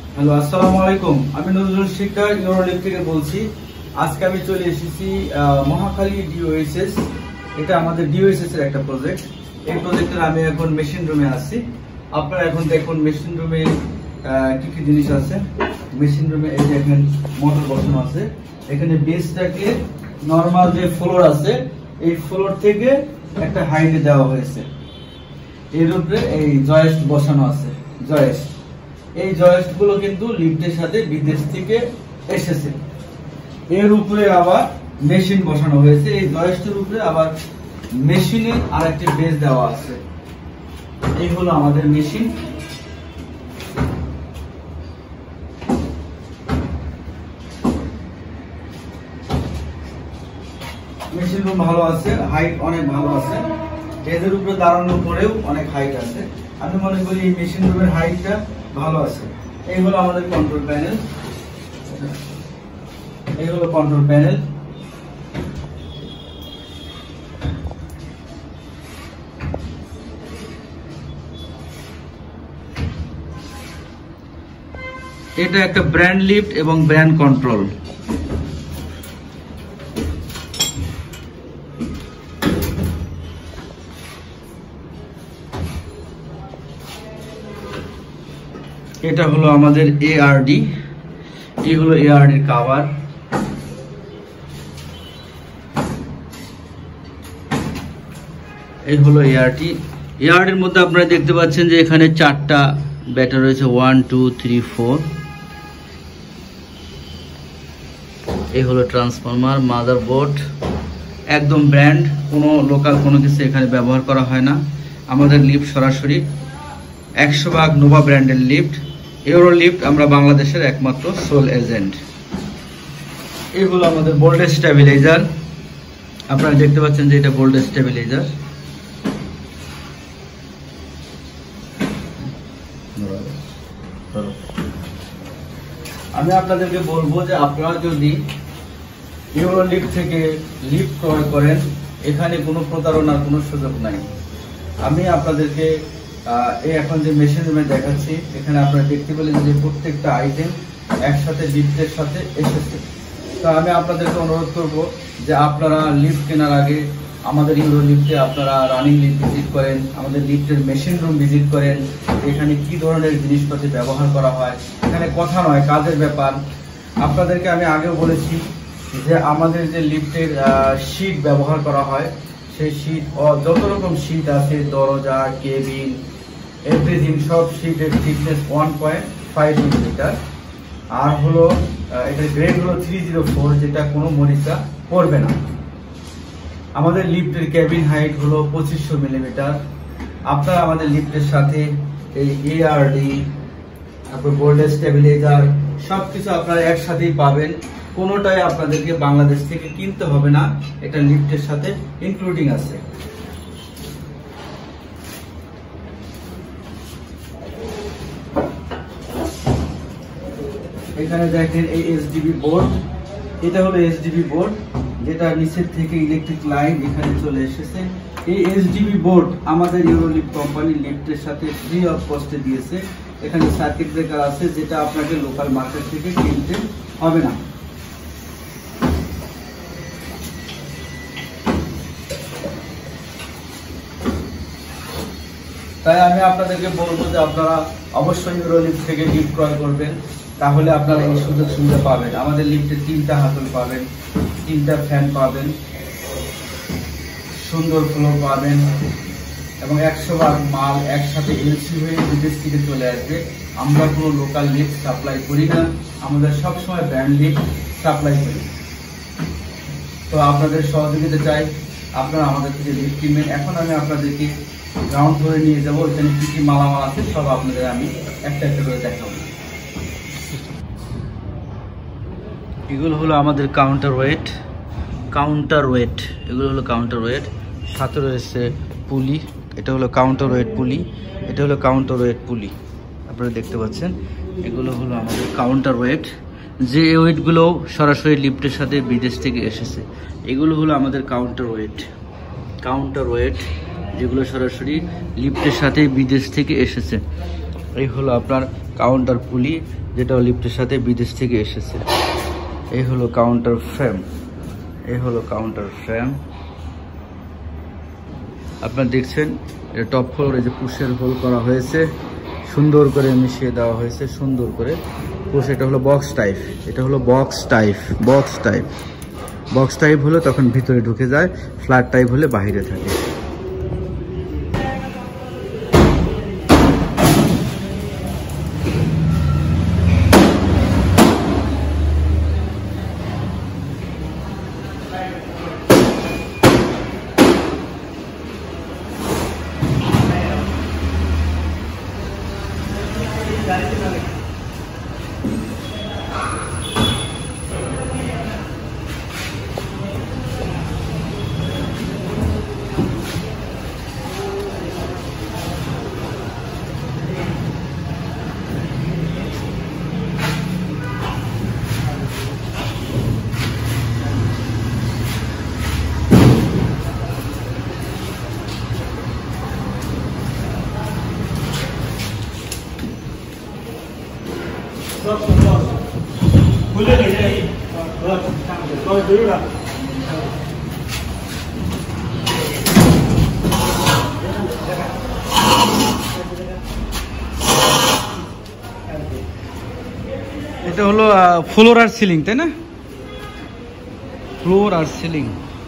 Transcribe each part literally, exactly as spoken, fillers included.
Hello, আসসালামু আলাইকুম। আমি নজরুল শিকদার ইউরোলিফট থেকে বলছি। আজকে আমি চলে এসেছি মহাখালী ডিওএইচএস। এটা আমাদের ডিওএইচএস এর একটা প্রজেক্ট। এই প্রজেক্টের আমি এখন মেশিন রুমে আছি। আপনারা এখন দেখুন মেশিন রুমে কি কি জিনিস আছে। মেশিন রুমে এই যে এখানে মোটর বসানো আছে। এখানে বেসটাকে নরমাল যে ফ্লোর আছে এই ফ্লোর থেকে একটা হাইটে দেওয়া হয়েছে। এর উপরে এই জয়েস্ট বসানো আছে। জয়েস্ট এই জয়েস্ট গুলো কিন্তু লিফটের সাথে বিদেশ থেকে এসেছে। এর উপরে আবার মেশিন বসানো হয়েছে। এই জয়েস্টের উপরে আবার মেশিনে আর একটি বেস দেওয়া আছে। এই হলো আমাদের মেশিন। মেশিন রুম ভালো আছে, হাইট অনেক ভালো আছে। এদের উপরে দাঁড়ানোর পরেও অনেক হাইট আছে। আমি মনে করি এই মেশিন রুমের হাইটটা ভালো আছে। এই হলো আমাদের কন্ট্রোল প্যানেল। এই হলো কন্ট্রোল প্যানেল। এটা একটা ব্র্যান্ড লিফট এবং ব্র্যান্ড কন্ট্রোল। এটা হলো আমাদের এআরডি। এই হলো এআরডি এর কভার। এই হলো এআরডি। এআরডি এর মধ্যে আপনারা দেখতে পাচ্ছেন যে এখানে চারটা ব্যাটারি রয়েছে, ওয়ান টু থ্রি ফোর। এই হলো ট্রান্সফরমার, মাদারবোর্ড, একদম ব্র্যান্ড, কোনো লোকাল কোনো কিছু এখানে ব্যবহার করা হয় না। আমাদের লিফট সরাসরি একশো ভাগ নোভা ব্র্যান্ডের লিফট। ইউরো লিফট আমরা বাংলাদেশের একমাত্র সোল এজেন্ট। এই হলো আমাদের ভোল্টেজ স্টেবিলাইজার। আপনারা দেখতে পাচ্ছেন যে এটা ভোল্টেজ স্টেবিলাইজার। আমি আপনাদেরকে বলবো যে আপনারা যদি ইউরো লিফট থেকে লিফট ক্রয় করেন, এখানে কোনো প্রতারণার কোনো সুযোগ নাই। আমি আপনাদেরকে এই এখন যে মেশিন রুমে দেখাচ্ছি, এখানে আপনারা দেখতে পেলেন যে প্রত্যেকটা আইটেম একসাথে লিফটের সাথে এসেছে। তো আমি আপনাদেরকে অনুরোধ করব যে আপনারা লিফট কেনার আগে আমাদের ইউরো লিফটে আপনারা রানিং লিফট ভিজিট করেন, আমাদের লিফটের মেশিন রুম ভিজিট করেন, এখানে কি ধরনের জিনিসপাতি ব্যবহার করা হয়। এখানে কথা নয়, কাজের ব্যাপার। আপনাদেরকে আমি আগেও বলেছি যে আমাদের যে লিফটের শীট ব্যবহার করা হয়, সেই শীট যত রকম শীট আছে, দরজা, কেবিন, এভরিথিং, সব শীটের thickness one point five millimetre. আর হলো এটার গ্রেড হলো থ্রি জিরো ফোর, যেটা কোনো মরিচা পড়বে না। আমাদের লিফটের ক্যাবিন হাইট হলো পঁচিশশো মিলিমিটার। আপনারা আমাদের লিফটের সাথে এই এআরডি, তারপর ভোল্টেজ স্টেবিলাইজার সবকিছু আপনারা একসাথেই পাবেন। কোনোটাই আপনাদেরকে বাংলাদেশ থেকে কিনতে হবে না, এটা লিফটের সাথে ইনক্লুডিং আছে। এখানে দেখেন এই এসডিবি বোর্ড। এটা হলো এসডিবি বোর্ড, যেটা নিচের থেকে ইলেকট্রিক লাইন এখানে চলে এসেছে। এই এসডিবি বোর্ড আমাদের ইউরোলিফট কোম্পানি লিফটের সাথে ফ্রি অফ কস্টে দিয়েছে। এখানে সার্কিট ব্রেকার আছে, যেটা আপনাকে লোকাল মার্কেট থেকে কিনতে হবে না। তাই আমি আপনাদেরকে বলবো যে আপনারা অবশ্যই ইউরোলিফট থেকে লিফট ক্রয় করবেন, তাহলে আপনারা এই সুযোগ সুবিধা পাবেন। আমাদের লিফটে তিনটা হাতল পাবেন, তিনটা ফ্যান পাবেন, সুন্দর ফ্লোর পাবেন, এবং একশো ভাগ মাল একসাথে এলসি হয়ে বিদেশ থেকে চলে আসবে। আমরা কোনো লোকাল লিফট সাপ্লাই করি না, আমাদের সবসময় ব্র্যান্ড লিফট সাপ্লাই করি। তো আপনাদের সহযোগিতা চাই, আপনারা আমাদের থেকে লিফট কিনবেন। এখন আমি আপনাদেরকে গ্রাউন্ড ফ্লোরে নিয়ে যাবো, এখানে কি কি মালামাল আছে সব আপনাদের আমি একটা একটা করে দেখাবো। এগুলো হলো আমাদের কাউন্টার ওয়েট। কাউন্টার ওয়েট এগুলো হলো কাউন্টার ওয়েট। সাথে রয়েছে পুলি, এটা হলো কাউন্টার ওয়েট পুলি, এটা হলো কাউন্টার ওয়েট পুলি। আপনারা দেখতে পাচ্ছেন এগুলো হলো আমাদের কাউন্টার ওয়েট, যে ওয়েটগুলো সরাসরি লিফটের সাথে বিদেশ থেকে এসেছে। এগুলো হলো আমাদের কাউন্টার ওয়েট। কাউন্টার ওয়েট যেগুলো সরাসরি লিফটের সাথে বিদেশ থেকে এসেছে। এই হলো আপনার কাউন্টার পুলি, যেটা লিফটের সাথে বিদেশ থেকে এসেছে। এই হলো কাউন্টার ফ্রেম, এই হলো কাউন্টার ফ্রেম। আপনারা দেখছেন এটা টপ ফ্লোর, এই যে পুশের হোল করা হয়েছে, সুন্দর করে মিশিয়ে দেওয়া হয়েছে, সুন্দর করে পুশ। এটা হলো বক্স টাইপ, এটা হলো box type, box type box type হলে তখন ভিতরে ঢুকে যায়, ফ্ল্যাট টাইপ হলে বাইরে থাকে। এটা হলো ফ্লোর আর সিলিং, তাই না? ফ্লোর আর সিলিং।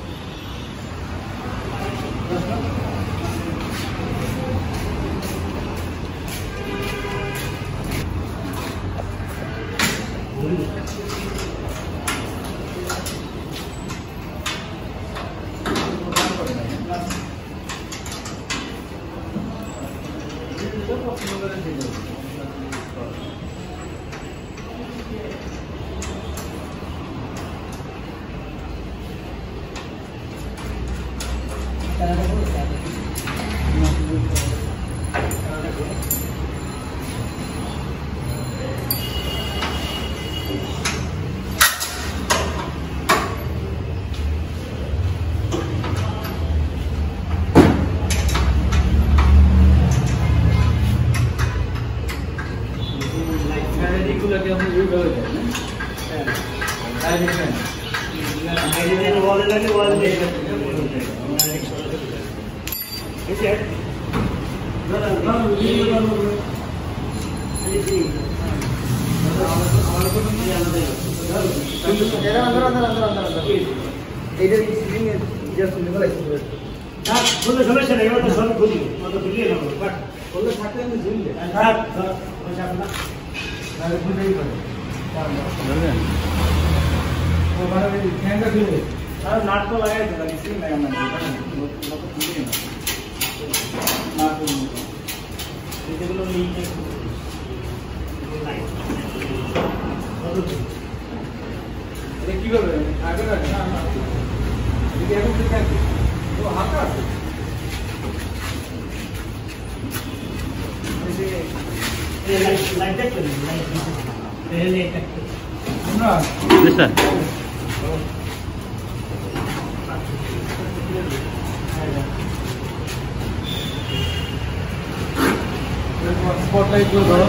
Spotlight go down.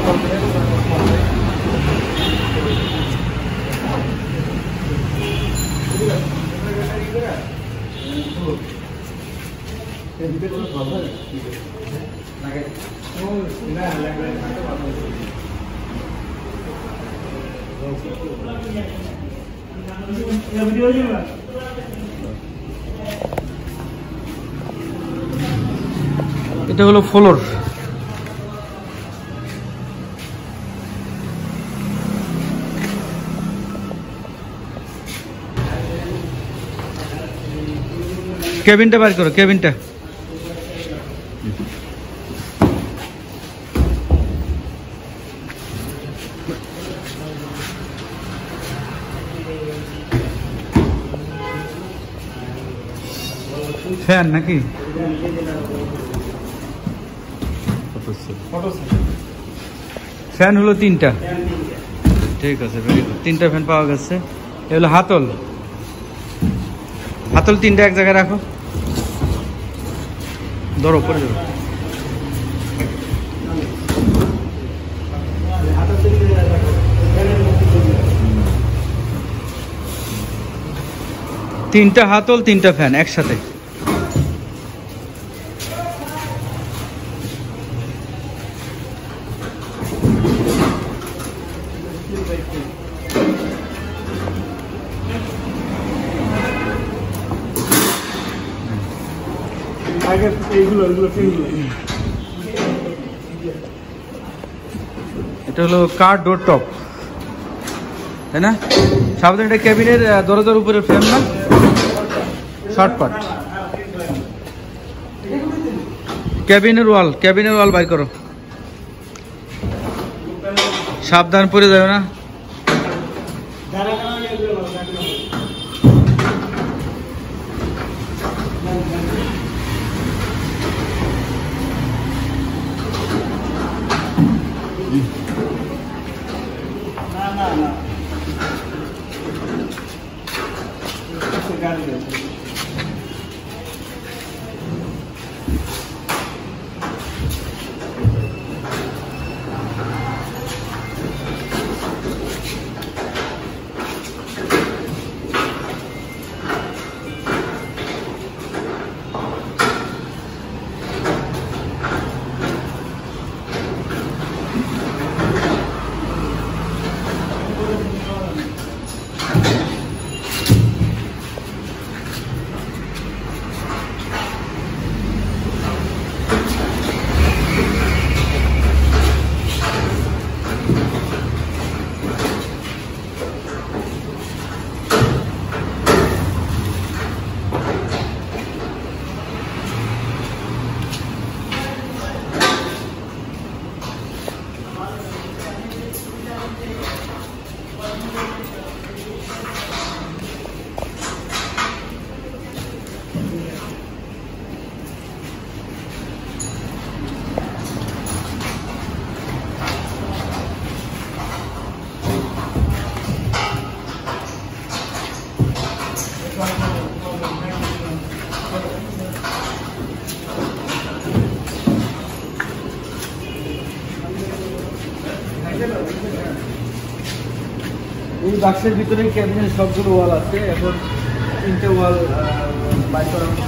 এটা হলো ফ্লোর। কেবিনটা বার করো, কেবিনটা। ফ্যান নাকি? ফ্যান হলো তিনটা। ঠিক আছে, ভেরি গুড। তিনটা ফ্যান পাওয়া গেছে। এ হলো হাতল। হাতল তিনটা এক জায়গায় রাখো, ধরো পরে যাবে। তিনটা হাতল তিনটা ফ্যান একসাথে। এটা হলো কার ডোর টপ, তাই না? সাবধানে, এটা ক্যাবিনের দরজার উপরের ফ্রেম না, শর্ট পার্ট। ক্যাবিনের ওয়াল, ক্যাবিনের ওয়াল বাইর করো, সাবধান পড়ে যাবে না। এই বাক্সের ভিতরে ক্যাবিনের সবগুলো ওয়াল আছে। এখন তিনটে ওয়াল বাই করা হচ্ছে।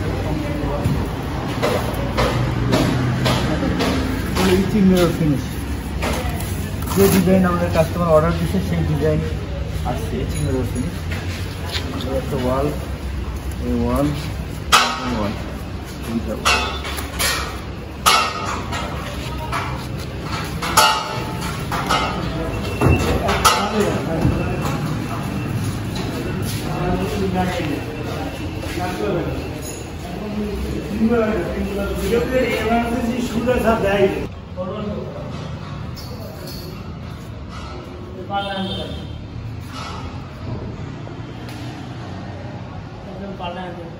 ফিনিশ যে ডিজাইন আমাদের কাস্টমার অর্ডার দিচ্ছে সেই ডিজাইন আসছে। এইচিং মিরর ফিনিশ, একটা ওয়াল, এই ওয়াল, এই ওয়াল, দুইটা ওয়াল। পাল্লা